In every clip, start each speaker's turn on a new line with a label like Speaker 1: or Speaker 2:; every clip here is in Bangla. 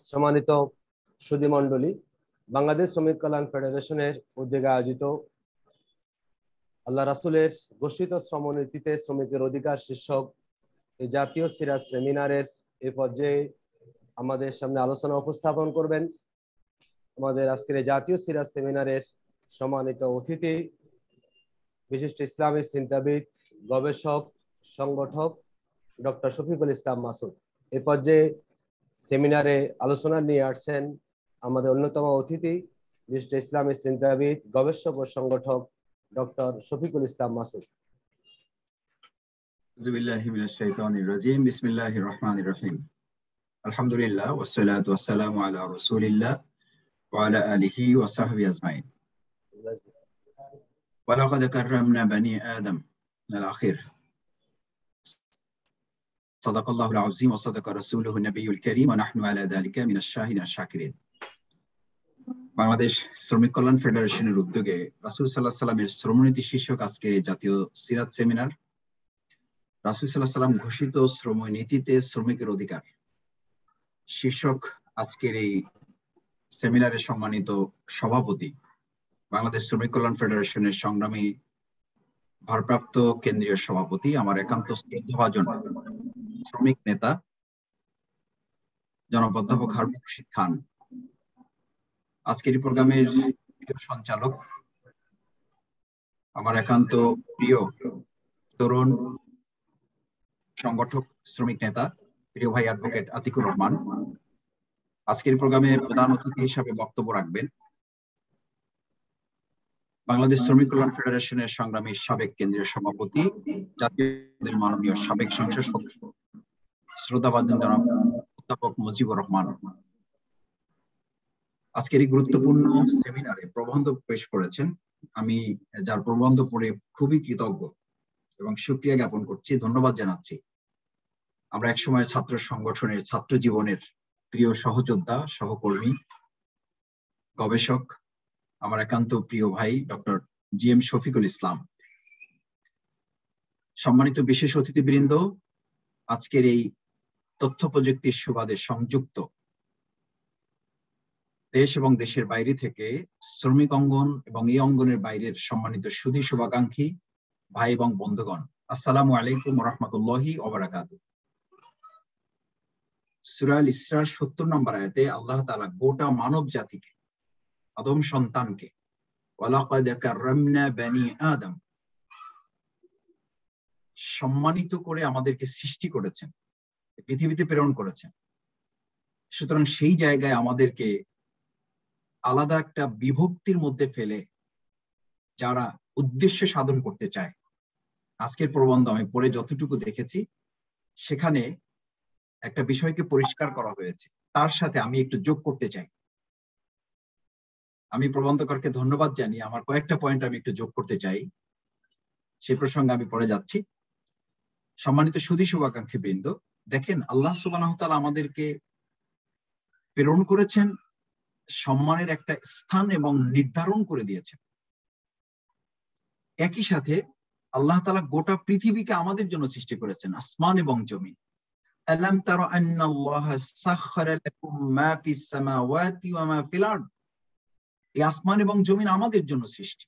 Speaker 1: সম্মানিত সুধী মণ্ডলী, বাংলাদেশ শ্রমিক কল্যাণ ফেডারেশনের উদ্যোগে আয়োজিত আল্লাহ রাসূলের ঘোষিত শ্রমনীতিতে শ্রমিকের অধিকার শীর্ষক এই জাতীয় সিরাজ সেমিনারের এই পর্যায়ে আমাদের সামনে আলোচনা উপস্থাপন করবেন আমাদের আজকের এই জাতীয় সিরাজ সেমিনারের সম্মানিত অতিথি, বিশিষ্ট ইসলামী চিন্তাবিদ, গবেষক, সংগঠক ডক্টর শফিকুল ইসলাম মাসুদ। এই পর্যায়ে সেমিনারে আলোচনা নিয়ে আসছেন আমাদের অন্যতম অতিথি, বিশিষ্ট ইসলামী চিন্তাবিদ, গবেষক ও সংগঠক ডক্টর শফিকুল ইসলাম মাসুদ।
Speaker 2: আউযুবিল্লাহি মিনাশ শাইতানির রাজীম। বিসমিল্লাহির রহমানির রহিম। আলহামদুলিল্লাহ ওয়াসসালাতু ওয়াসসালামু আলা রাসূলিল্লাহ ওয়া আলা আলিহি ওয়া সাহবিহি আজমাইন। ওয়া লাকাদ কাররামনা বানি আদম ইলা আখির। সাদাকাল্লাহুল আযীম ওয়া সাদাকা রাসূলুহুন নবিয়্যুল কারীম ওয়া নাহনু আলা যালিকা মিনাশ শাহিদিন আশ-শাকিরিন। বাংলাদেশ শ্রমিক কল্যাণ ফেডারেশনের উদ্যোগে রাসূল সাল্লাল্লাহু আলাইহি ওয়াসাল্লামের শ্রমনীতি শীর্ষক আজকের এই জাতীয় সিরাত সেমিনার, রাসূল সাল্লাল্লাহু আলাইহি ওয়াসাল্লাম ঘোষিত শ্রমনীতিতে শ্রমিকের অধিকার শীর্ষক আজকের এই সেমিনারের সম্মানিত সভাপতি, বাংলাদেশ শ্রমিক কল্যাণ ফেডারেশনের সংগ্রামী ভারপ্রাপ্ত কেন্দ্রীয় সভাপতি, আমার একান্ত শ্রদ্ধাভাজন শ্রমিক নেতা জনাব অধ্যাপক হারুন রশিদ খান, আজকের এই প্রোগ্রামের সঞ্চালক, আমার একান্ত প্রিয় তরুণ সংগঠক শ্রমিক নেতা প্রিয় ভাই অ্যাডভোকেট আতিকুর রহমান, আজকের প্রোগ্রামে প্রধান অতিথি হিসাবে বক্তব্য রাখবেন বাংলাদেশ শ্রমিক কল্যাণ ফেডারেশনের সংগ্রামী সাবেক কেন্দ্রীয় সভাপতি, জাতীয় মাননীয় সাবেক সংসদ সদস্য শ্রদ্ধাভাজন জনাব অধ্যাপক মুজিবুর রহমান। আজকের এই গুরুত্বপূর্ণ সেমিনারে প্রবন্ধ পেশ করেছেন। আমি যার প্রবন্ধ পড়ে খুবই কৃতজ্ঞ এবং শুকরিয়া জ্ঞাপন করছি, ধন্যবাদ জানাচ্ছি। আমরা একসময় ছাত্র সংগঠনের, ছাত্র জীবনের প্রিয় সহযোদ্ধা, সহকর্মী, গবেষক, আমার একান্ত প্রিয় ভাই ডক্টর জি.এম. শফিকুল ইসলাম। সম্মানিত বিশেষ অতিথিবৃন্দ, আজকের এই তথ্য প্রযুক্তির সুবাদে সংযুক্ত দেশ এবং দেশের বাইরে থেকে শ্রমিক অঙ্গন এবং এই অঙ্গনের বাইরের সম্মানিত সুধী শুভাকাঙ্ক্ষী ভাই এবং বন্ধুগণ, আসসালামু আলাইকুম ওয়া রাহমাতুল্লাহি ওয়া বারাকাতুহু। সূরা আল ইসরার ৭০ নম্বর আয়াতে আল্লাহ তাআলা গোটা মানব জাতিকে, আদম সন্তানকে ওয়ালাকাদ কাররামনা বানি আদম, সম্মানিত করে আমাদেরকে সৃষ্টি করেছেন, পৃথিবীতে প্রেরণ করেছেন। সুতরাং সেই জায়গায় আমাদেরকে আলাদা একটা বিভক্তির মধ্যে ফেলে যারা উদ্দেশ্য সাধন করতে চায়, আজকের প্রবন্ধ আমি পড়ে যতটুকু দেখেছি সেখানে একটা বিষয়কে পরিষ্কার করা হয়েছে, তার সাথে আমি একটু যোগ করতে চাই। আমি প্রবন্ধকরকে ধন্যবাদ জানিয়ে আমার কয়েকটা পয়েন্ট আমি একটু যোগ করতে চাই, সেই প্রসঙ্গে আমি পড়ে যাচ্ছি। সম্মানিত সুধী শুভাকাঙ্ক্ষী বৃন্দ, দেখেন আল্লাহ সুবহানাহু ওয়া তাআলা আমাদেরকে প্রেরণ করেছেন, সম্মানের একটা স্থান এবং নির্ধারণ করে দিয়েছেন। একই সাথে আল্লাহ তাআলা গোটা পৃথিবীকে আমাদের জন্য সৃষ্টি করেছেন, আসমান এবং জমিন। আলাম তারা আন্নাল্লাহা সাখখারা লাকুম মা ফিস সামাওয়াতি ওয়া মা ফিল আরদ, এই আসমান এবং জমিন আমাদের জন্য সৃষ্টি।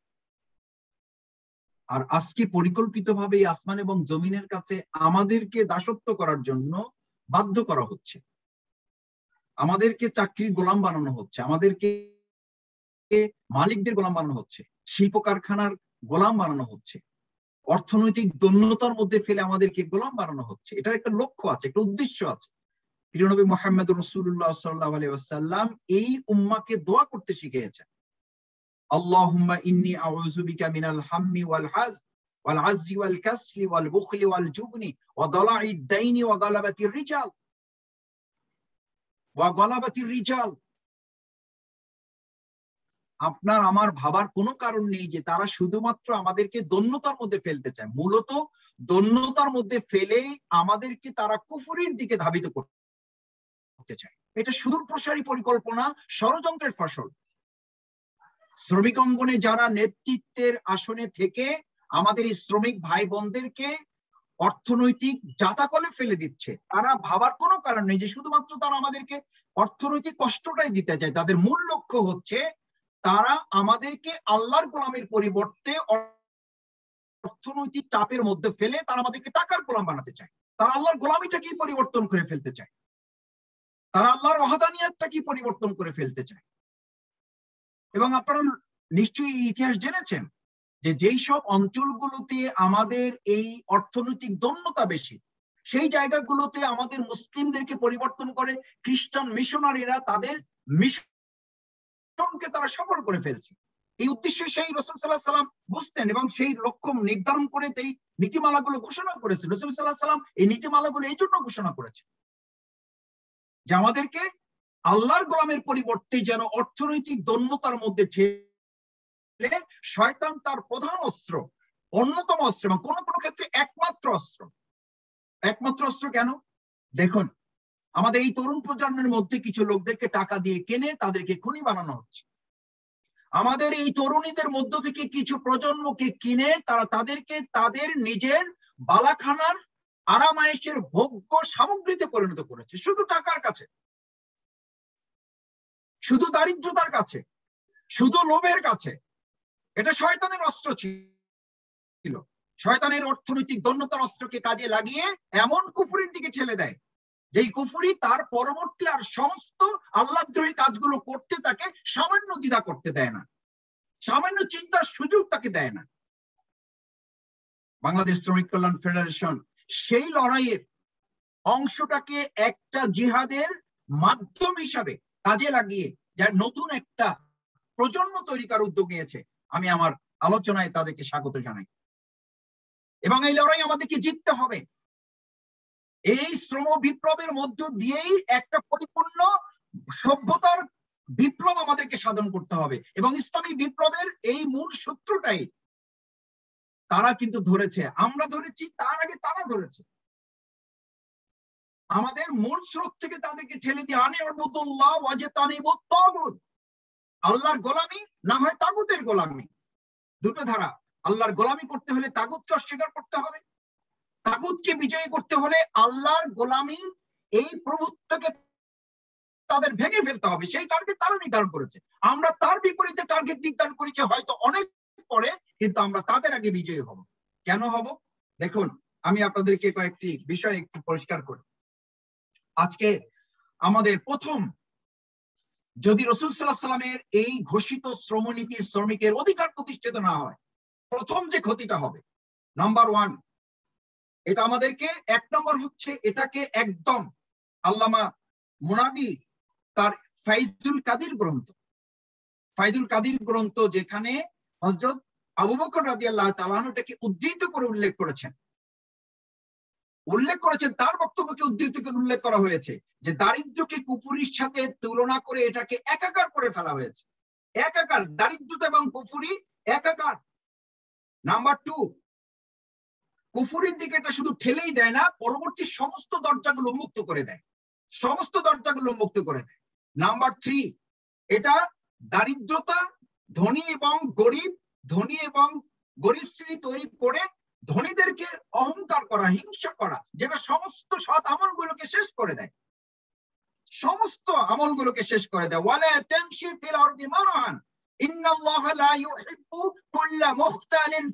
Speaker 2: আর আজকে পরিকল্পিতভাবে এই আসমান এবং জমিনের কাছে আমাদেরকে দাসত্ব করার জন্য বাধ্য করা হচ্ছে, আমাদেরকে চাকরির গোলাম বানানো হচ্ছে, আমাদেরকে মালিকদের গোলাম বানানো হচ্ছে, শিল্প কারখানার গোলাম বানানো হচ্ছে, অর্থনৈতিক দৈন্যতার মধ্যে ফেলে আমাদেরকে গোলাম বানানো হচ্ছে। এটার একটা লক্ষ্য আছে, একটা উদ্দেশ্য আছে। প্রিয় নবী মুহাম্মদ রাসূলুল্লাহ সাল্লাল্লাহু আলাইহি ওয়াসাল্লাম এই উম্মাহকে দোয়া করতে শিখিয়েছেন, আল্লাহুম্মা ইন্নী আউযু বিকা মিনাল হাম্মি ওয়াল হাজ ওয়াল আজজি ওয়াল কাসলি ওয়াল বুখলি ওয়াল জুবনি ওয়া দালাঈদ দাইনি ওয়া গালাবাতির রিজাল। আপনার আমার ভাবার কোনো কারণ নেই যে তারা শুধুমাত্র আমাদেরকে দৈন্যতার মধ্যে ফেলতে চায়, মূলত দৈন্যতার মধ্যে ফেলে আমাদেরকে তারা কুফরির দিকে ধাবিত করতে চায়। এটা সুদূর প্রসারী পরিকল্পনা, ষড়যন্ত্রের ফসল। শ্রমিক অঙ্গনে যারা নেতৃত্বের আসনে থেকে আমাদের এই শ্রমিক ভাই বোনদেরকে অর্থনৈতিক জাতাকলে ফেলে দিচ্ছে। তারা ভাবার কোনো কারণ নেই যে শুধুমাত্র তারা আমাদেরকে অর্থনৈতিক কষ্টটাই দিতে চায়। তাদের মূল লক্ষ্য হচ্ছে তারা আমাদেরকে আল্লাহর গোলামের পরিবর্তে অর্থনৈতিক চাপের মধ্যে ফেলে তারা আমাদেরকে টাকার গোলাম বানাতে চায়। তারা আল্লাহর গোলামিটাকেই পরিবর্তন করে ফেলতে চায়, তারা আল্লাহর ওয়াহদানিয়াতটাকেই পরিবর্তন করে ফেলতে চায়। এবং আপনারা নিশ্চয়ই ইতিহাস জেনেছেন যে যেই সব অঞ্চলগুলোতে আমাদের এই অর্থনৈতিক দন্যতা বেশি, সেই জায়গাগুলোতে আমাদের মুসলিমদেরকে পরিবর্তন করে খ্রিস্টান মিশনারিরা তাদের মিশনকে তারা সফল করে ফেলছে। এই উদ্দেশ্যে সেই রাসূল সাল্লাল্লাহু আলাইহি ওয়াসাল্লাম বুঝতেন এবং সেই লক্ষ্য নির্ধারণ করে এই নীতিমালাগুলো ঘোষণা করেছেন। রাসূল সাল্লাল্লাহু আলাইহি ওয়াসাল্লাম এই নীতিমালাগুলো এই জন্য ঘোষণা করেছেন যে আমাদেরকে আল্লাহর গোলামের পরিবর্তে যেন অর্থনৈতিক দন্যতার মধ্যে ঠেলে শয়তান তার প্রধান অস্ত্র, অন্যতম অস্ত্র এবং কোন কোন ক্ষেত্রে একমাত্র অস্ত্র কেন? দেখুন, আমাদের এই তরুণ প্রজন্মের মধ্যে কিছু লোকদেরকে টাকা দিয়ে কিনে তাদেরকে খুনি বানানো হচ্ছে। আমাদের এই তরুণীদের মধ্য থেকে কিছু প্রজন্মকে কিনে তারা তাদেরকে তাদের নিজের বালাখানার আরামায়েশের ভোগ্য সামগ্রীতে পরিণত করেছে, শুধু টাকার কাছে, শুধু দারিদ্রতার কাছে, শুধু লোভের কাছে। এটা শয়তানের অস্ত্র ছিল। শয়তানের অর্থনৈতিক দন্যতার অস্ত্রকে কাজে লাগিয়ে এমন কুফরির দিকে ঠেলে দেয় যেই কুফরি তার পরবর্তী আর সমস্ত আল্লাহদ্রোহী কাজগুলো করতে তাকে সামান্য দ্বিধা করতে দেয় না, সামান্য চিন্তার সুযোগ তাকে দেয় না। বাংলাদেশ শ্রমিক কল্যাণ ফেডারেশন সেই লড়াইয়ের অংশটাকে একটা জিহাদের মাধ্যম হিসাবে কাজে লাগিয়ে যার নতুন একটা প্রজন্ম তৈরি করার উদ্যোগ নিয়েছে। আমি আমার আলোচনায় তাদেরকে স্বাগত জানাই এবং এই লড়াই আমাদেরকে জিততে হবে। এই শ্রম বিপ্লবের মধ্য দিয়েই একটা পরিপূর্ণ সভ্যতার বিপ্লব আমাদেরকে সাধন করতে হবে এবং ইসলামী বিপ্লবের এই মূল সূত্রটাই তারা কিন্তু ধরেছে, আমরা ধরেছি, তার আগে তারা ধরেছে। আমাদের মূল স্রোত থেকে তাদেরকে ঠেলে দিয়ে আনি'বুদুল্লাহ ওয়াজতানিবুত তাগুত, আল্লাহর গোলামি না হয় তাগুতের গোলামি, দুটো ধারা। আল্লাহর গোলামি করতে হলে তাগুতকে অস্বীকার করতে হবে, তাগুতকে বিজয়ী করতে হলে আল্লাহর গোলামি এই প্রভুত্বকে তাদের ভেঙে ফেলতে হবে। সেই টার্গেট তারা নির্ধারণ করেছে, আমরা তার বিপরীতে টার্গেট নির্ধারণ করেছি হয়তো অনেক পরে, কিন্তু আমরা তাদের আগে বিজয়ী হব। কেন হব? দেখুন, আমি আপনাদেরকে কয়েকটি বিষয় একটু পরিষ্কার করি। আজকে আমাদের প্রথম, যদি রাসূল সাল্লাল্লাহু আলাইহি ওয়াসাল্লামের এই ঘোষিত শ্রমনীতি শ্রমিকের অধিকার প্রতিষ্ঠিত না হয়, প্রথম যে ক্ষতিটা হবে, নাম্বার 1, এটা আমাদেরকে, এক নম্বর হচ্ছে এটাকে একদম আল্লামা মুনাবি তার ফাইজুল কাদির গ্রন্থ যেখানে হযরত আবু বকর রাদিয়াল্লাহু তাআলা আনহুকে উদ্ধৃত করে উল্লেখ করেছেন, তার বক্তব্যকে উদ্ধৃত করে উল্লেখ করা হয়েছে যে দারিদ্র্যকে কুফরির সাথে তুলনা করে এটাকে একাকার করে ফেলা হয়েছে। একাকার, দারিদ্রতা এবং কুফরি একাকার। নাম্বার 2, কুফরির দিকে এটা শুধু ঠেলেই দেয় না, পরবর্তী সমস্ত দরজাগুলো মুক্ত করে দেয়, নাম্বার 3, এটা দারিদ্রতা, ধনী এবং গরিব শ্রেণী তৈরি করে ধনীদেরকে অহংকার করা, হিংসা করা, যেটা সমস্ত সৎ আমলগুলোকে শেষ করে দেয়, ওয়ালা তামশি ফিল আরদি মারহান ইন্নাল্লাহা লা ইউহিব্বু কুল্লা মুখতালিন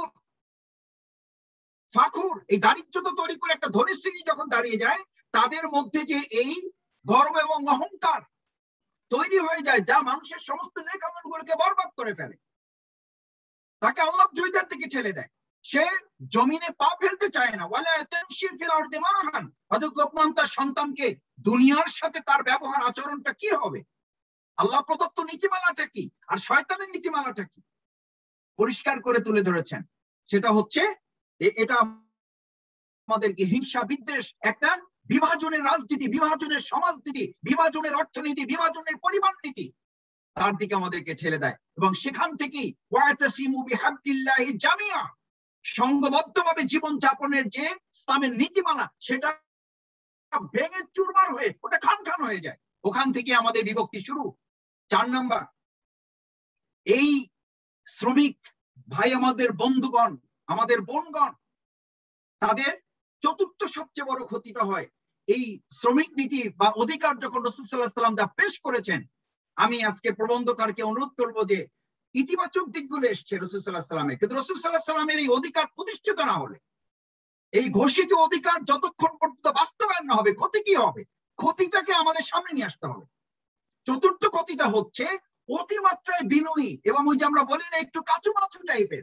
Speaker 2: ফাখুর। এই দারিদ্রতা তৈরি করে একটা ধনী শ্রেণী যখন দাঁড়িয়ে যায়, তাদের মধ্যে যে এই গর্ব এবং অহংকার তৈরি হয়ে যায় যা মানুষের সমস্ত নেক আমলগুলোকে বরবাদ করে ফেলে, তাকে আল্লাহদ্রোহীদের দিকে ঠেলে দেয়, সে জমিনে পা ফেলতে চায় না। ওয়ালা তামশি ফিল আরদি মারহান, হযরত লোকমান তার সন্তানকে দুনিয়ার সাথে তার ব্যবহার আচরণটা কি হবে, আল্লাহ প্রদত্ত নীতিমালাটা কি আর শয়তানের নীতিমালাটা কি পরিষ্কার করে তুলে ধরেছেন। সেটা হচ্ছে এটা আমাদেরকে হিংসা, বিদ্বেষ, একটা বিভাজনের রাজনীতি, বিভাজনের সমাজনীতি, বিভাজনের অর্থনীতি, বিভাজনের পরিবার নীতি, তার দিকে আমাদেরকে ঠেলে দেয় এবং সেখান থেকেই ওয়াতাসিমু বিহাবলিল্লাহি জামিয়া, সংঘবদ্ধভাবে জীবন যাপনের যে ইসলামের নীতিমালা সেটা ভেঙে চুরমার হয়ে ওটা খান হয়ে যায়, ওখান থেকে আমাদের বিভক্তি শুরু। 4 নাম্বার, এই শ্রমিক ভাই, আমাদের বন্ধুগণ, আমাদের বোনগণ, তাদের চতুর্থ সবচেয়ে বড় ক্ষতিটা হয় এই শ্রমিক নীতি বা অধিকার যখন রাসূল সাল্লাল্লাহু আলাইহি ওয়াসাল্লাম তা পেশ করেছেন। আমি আজকে প্রবন্ধকারকে অনুরোধ করব যে ইতিবাচক দিকগুলো এসছে রাসূল সাল্লাল্লাহু আলাইহি ওয়াসাল্লামের, কিন্তু রাসূল সাল্লাল্লাহু আলাইহি ওয়াসাল্লামের এই অধিকার প্রতিষ্ঠিত না হলে, এই ঘোষিত অধিকার যতক্ষণ পর্যন্ত বাস্তবায়ন না হবে, ক্ষতি কি হবে? ক্ষতিটাকে আমাদের সামনে নিয়ে আসতে হবে। চতুর্থ ক্ষতিটা হচ্ছে অতিমাত্রায় বিনয়ী এবং ওই যে আমরা বলি না একটু কাচুমাচু টাইপের,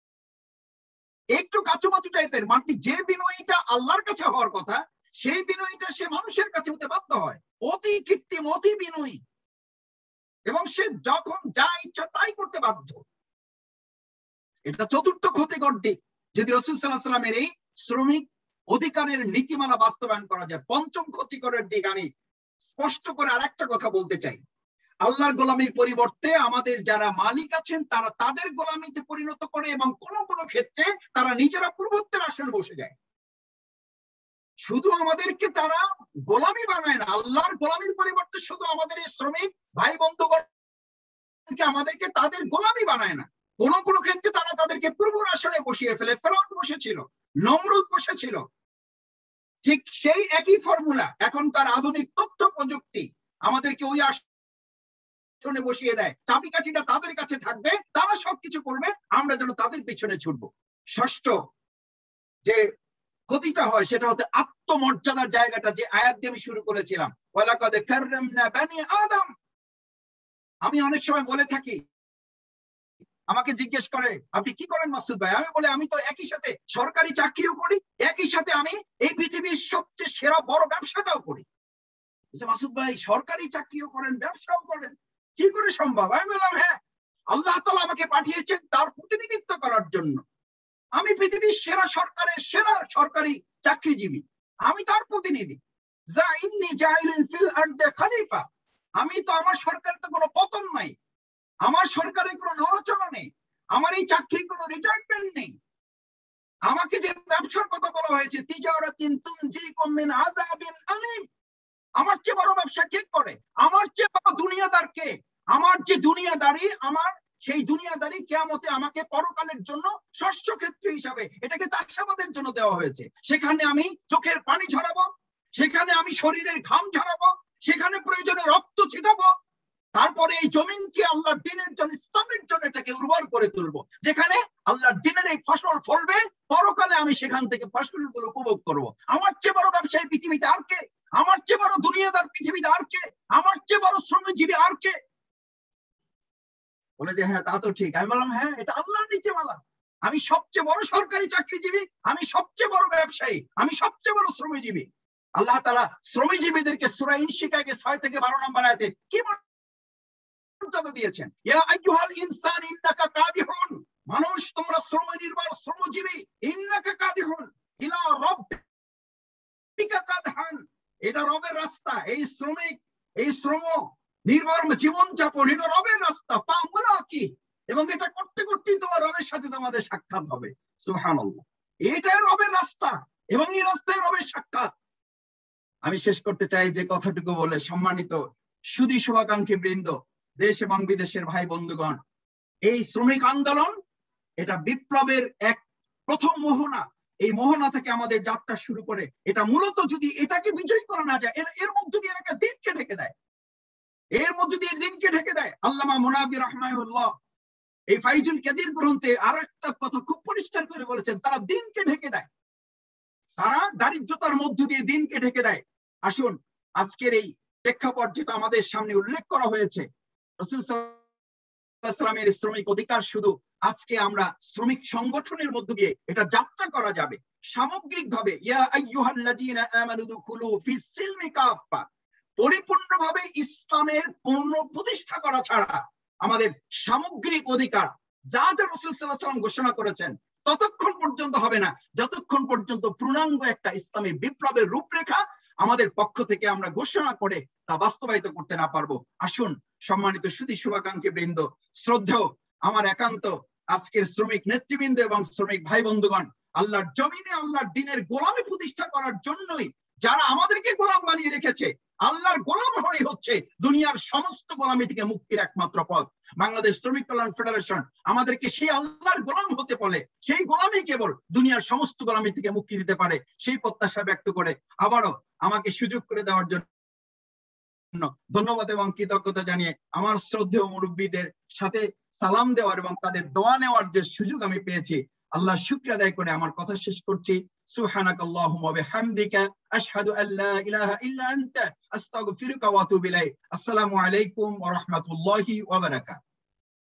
Speaker 2: মানে যে বিনয়ীটা আল্লাহর কাছে হওয়ার কথা সেই বিনয়ীটা সে মানুষের কাছে হতে বাধ্য হয়। অতি কৃত্রিম, অতি বিনয়ী, এবং সে যখন যা ইচ্ছা তাই করতে বাধ্য। এটা চতুর্থ ক্ষতিকর দিক যদি রাসূল সাল্লাল্লাহু আলাইহি ওয়াসাল্লামের এই শ্রমিক অধিকারের নীতিমালা বাস্তবায়ন করা যায়। পঞ্চম ক্ষতিকরের দিক আমি স্পষ্ট করে আরেকটা কথা বলতে চাই। আল্লাহর গোলামির পরিবর্তে আমাদের যারা মালিক আছেন তারা তাদের গোলামিতে পরিণত করে এবং কোন কোন ক্ষেত্রে তারা নিজেরা পূর্বত্বের আসনে বসে যায়। শুধু আমাদেরকে তারা গোলামি বানায় না, আল্লাহর গোলামির পরিবর্তে শুধু আমাদের এই শ্রমিক ভাই বন্ধুগণকে আমাদেরকে তাদের গোলামি বানায় না, কোন কোন ক্ষেত্রে তারা তাদেরকে পূর্বর আসনে বসিয়ে ফেলে। ফেরাউন বসেছিল, নমরুদ বসেছিল। ঠিক সেই একই ফর্মুলা এখনকার আধুনিক তথ্য প্রযুক্তি আমাদেরকে ওই আসনে বসিয়ে দেয়। চাবিকাঠিটা তাদের কাছে থাকবে, তারা সবকিছু করবে, আমরা যেন তাদের পিছনে ছুটবো। ষষ্ঠ যে ক্ষতিটা হয় সেটা হচ্ছে আত্মমর্যাদার জায়গাটা, যে আয়াত দিয়ে আমি শুরু করেছিলাম, ওয়ালাকাদ কাররামনা বানি আদম। আমি অনেক সময় বলে থাকি, আমাকে জিজ্ঞেস করে আপনি কি করেন মাসুদ ভাই? আমি বলে আমি তো একই সাথে সরকারি চাকরিও করি, একই সাথে আমি এই পৃথিবীর সবচেয়ে সেরা বড় ব্যবসাটাও করি। মাসুদ ভাই সরকারি চাকরিও করেন, ব্যবসাও করেন, কি করে সম্ভব? আমি বললাম হ্যাঁ, আল্লাহ তাআলা আমাকে পাঠিয়েছেন তার প্রতিনিধিত্ব করার জন্য। আমি পৃথিবীর সেরা সরকারের সেরা সরকারি চাকরিজীবী, আমি তার প্রতিনিধি। খলিফা, আমি তো, আমার সরকারের তো কোনো পতন নাই, আমার সরকারের কোনো নড়াচড়া নেই, আমার এই চাকরির কোনো রিটায়ারমেন্ট নেই। আমাকে যে ব্যবসার কথা বলা হয়েছে, তিজারাতিন তুনজিকুম মিন আযাবিন আলীম, আমার চেয়ে বড় ব্যবসা কে করে? আমার চেয়ে বড় দুনিয়াদার কে? আমার যে দুনিয়াদারি, আমার সেই দুনিয়াদারি কিয়ামতে আমাকে পরকালের জন্য শস্য ক্ষেত্র হিসাবে, এটাকে চাষাবাদের জন্য দেওয়া হয়েছে। সেখানে আমি চোখের পানি ঝরাবো, সেখানে আমি শরীরের ঘাম ঝরাবো, সেখানে প্রয়োজনে রক্ত ছিটাবো, তারপরে এই জমিনকে আল্লাহর দ্বীনের জন্য, ইসলামের জন্য এটাকে উর্বর করে তুলবো, যেখানে আল্লাহর দ্বীনের এই ফসল ফলবে, পরকালে আমি সেখান থেকে ফসলগুলো উপভোগ করব। আমার চেয়ে বড় ব্যবসায়ী পৃথিবীতে আর কে? আমার চেয়ে বড় দুনিয়াদার পৃথিবীতে আর কে? আমার চেয়ে বড় শ্রমজীবী আর কে? বলে যে হ্যাঁ তা তো ঠিক। আমি বললাম হ্যাঁ, এটা আল্লাহর নীতিমালা। আমি সবচেয়ে বড় সরকারি চাকরিজীবী, আমি সবচেয়ে বড় ব্যবসায়ী, আমি সবচেয়ে বড় শ্রমজীবী। আল্লাহ তাআলা শ্রমজীবীদেরকে সূরা ইনশিকাকে 6 থেকে 12 নম্বর আয়াতে কি মর্যাদা দিয়েছেন? ইয়া আইয়ুহাল ইনসান ইন্নাকা কাদিহুন, মানুষ তোমরা শ্রমনির্ভর শ্রমজীবী, ইন্নাকা কাদিহুন ইলা রাব্বিকা কাদহান, এটা রবের রাস্তা। এই শ্রমিক, এই শ্রম নির্ভর জীবন যাপন, এটা রবের রাস্তা। কি, এবং এটা করতে করতেই তোমার রবের সাথে তোমাদের সাক্ষাৎ হবে। সুবহানাল্লাহ, এটাই রবের রাস্তা এবং এই রাস্তায় রবের সাক্ষাৎ। আমি শেষ করতে চাই যে কথাটুকু বলে, সম্মানিত সুধী শুভাকাঙ্ক্ষী বৃন্দ, দেশ এবং বিদেশের ভাই বন্ধুগণ, এই শ্রমিক আন্দোলন এটা বিপ্লবের এক প্রথম মোহনা। এই মোহনা থেকে আমাদের যাত্রা শুরু করে, এটা মূলত যদি এটাকে বিজয় করা না যায়, এর মধ্যে দিয়ে একটা দিনকে ঢেকে দেয়, এর মধ্যে দিয়ে দিনকে ঢেকে দেয়। আল্লামা মুনাবি রাহমাহুল্লাহ এই ফাইজুল কাদির গ্রন্থে আর একটা কথা খুব পরিষ্কার করে বলেছেন, তারা দিনকে ঢেকে দেয়, তারা দারিদ্রতার মধ্য দিয়ে দিনকে ঢেকে দেয়। আসুন আজকের এই প্রেক্ষাপট যেটা আমাদের সামনে উল্লেখ করা হয়েছে, রাসূল সাল্লাল্লাহু আলাইহি ওয়াসাল্লামের শ্রমিক অধিকার, শুধু আজকে আমরা শ্রমিক সংগঠনের মধ্য দিয়ে এটা যাত্রা করা যাবে সামগ্রিকভাবে। ইয়া আইয়ুহাল্লাযীনা আমানু দুখুলু ফিস সিলমি কাফা, পরিপূর্ণভাবে ইসলামের পূর্ণ প্রতিষ্ঠা করা ছাড়া আমাদের সামগ্রিক অধিকার যা যা রাসূল সাল্লাল্লাহু আলাইহি ওয়াসাল্লাম ঘোষণা করেছেন ততক্ষণ পর্যন্ত হবে না, যতক্ষণ পর্যন্ত পূর্ণাঙ্গ একটা ইসলামী বিপ্লবের রূপরেখা আমাদের পক্ষ থেকে আমরা ঘোষণা করে তা বাস্তবায়িত করতে না পারবো। আসুন সম্মানিত সুধী শুভাকাঙ্ক্ষী বৃন্দ, শ্রদ্ধেয় আমার একান্ত আজকের শ্রমিক নেতৃবৃন্দ এবং শ্রমিক ভাই বন্ধুগণ, আল্লাহর জমিনে আল্লাহর দ্বীনের গোলামি প্রতিষ্ঠা করার জন্যই যারা আমাদেরকে গোলাম বানিয়ে রেখেছে, আল্লাহর গোলাম হয়ে হচ্ছে দুনিয়ার সমস্ত গোলামি থেকে মুক্তির একমাত্র পথ। বাংলাদেশ শ্রমিক কল্যাণ ফেডারেশন আমাদেরকে সেই আল্লাহর গোলাম হতে বলে, সেই গোলামই কেবল দুনিয়ার সমস্ত গোলামি থেকে মুক্তি দিতে পারে, সেই প্রত্যাশা ব্যক্ত করে আবারও আমাকে সুযোগ করে দেওয়ার জন্য ধন্যবাদ এবং কৃতজ্ঞতা জানিয়ে আমার শ্রদ্ধেয় মুরব্বীদের সাথে সালাম দেওয়ার এবং তাদের দোয়া নেওয়ার যে সুযোগ আমি পেয়েছি, আল্লাহর শুকরিয়া আদায় করে আমার কথা শেষ করছি। সুবহানাকাল্লাহুম্মা ওয়া বিহামদিকা আশহাদু আল্লা ইলাহা ইল্লা আনতা আস্তাগফিরুকা ওয়া আতুবু ইলাইক। আসসালামু আলাইকুম ওয়া রাহমাতুল্লাহি ওয়া বারাকাতুহু।